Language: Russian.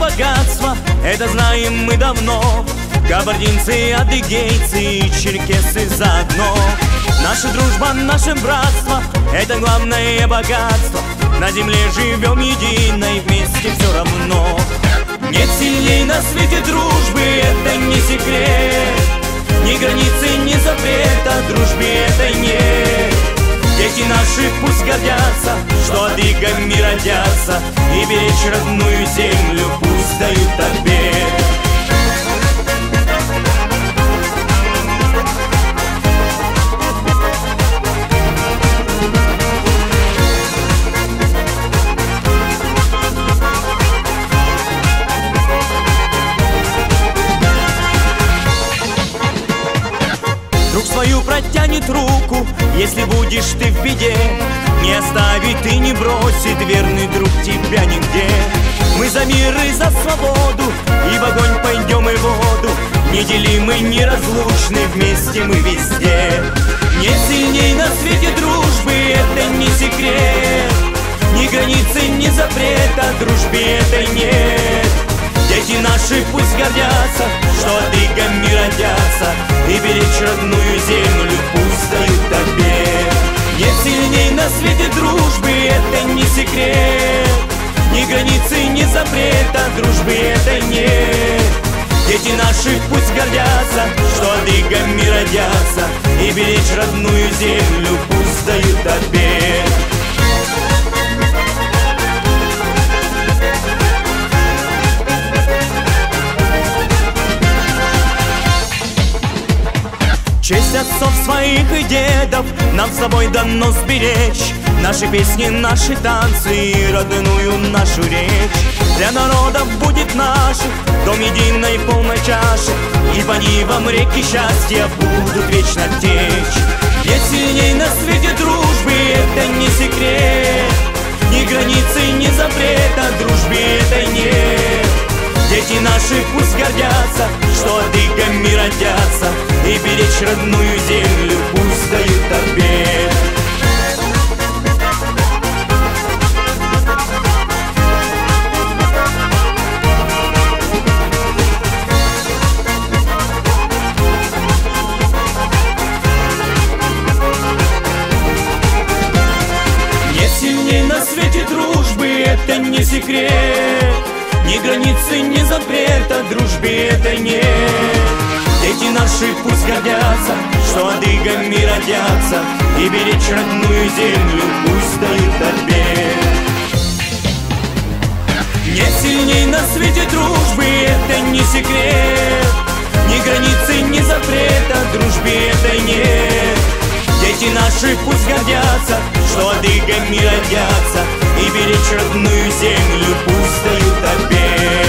богатство, это знаем мы давно. Кабардинцы, адыгейцы и черкесы заодно. Наша дружба, наше братство, это главное богатство. На земле живем едино и вместе все равно. Нет сильней на свете дружбы, это не секрет. Ни границы, ни запрета, дружбе этой нет. Дети наши пусть гордятся, что адыгами родятся, и беречь родную землю пусть дают обет. Друг свою протянет руку, если будешь ты в беде. Не оставит и не бросит верный друг тебя нигде. Мы за мир и за свободу, и в огонь пойдем и в воду. Неделимы, неразлучны, вместе мы везде. Нет сильней на свете дружбы, это не секрет. Ни границы, ни запрета, дружбе этой нет. Дети наши пусть гордятся, что адыгами родятся, и беречь родную землю пусть дают обет. Нет сильней на свете дружбы, это не секрет. Ни границы, ни запрета, дружбы этой нет. Дети наши пусть гордятся, что адыгами родятся, и беречь родную землю пусть дают обет. Честь отцов своих и дедов нам с тобой дано сберечь. Наши песни, наши танцы и родную нашу речь. Для народов будет наших дом единой полной чаши, и по нивам реки счастья будут вечно течь. Нет сильней на свете дружбы, это не секрет. Ни границы, ни запрета, дружбе этой нет. Дети наши пусть гордятся, что адыгами родятся, и беречь родную землю пусть дают обет. Нет сильней на свете дружбы, это не секрет. Ни границы, ни запрета, дружбе этой нет. Дети наши пусть гордятся, что адыгами родятся, и беречь родную землю пусть дают обет. Нет сильней на свете дружбы, это не секрет. Ни границы, ни запрета, дружбе этой нет. Дети наши пусть гордятся, что адыгами родятся, и беречь родную землю пусть дают обет.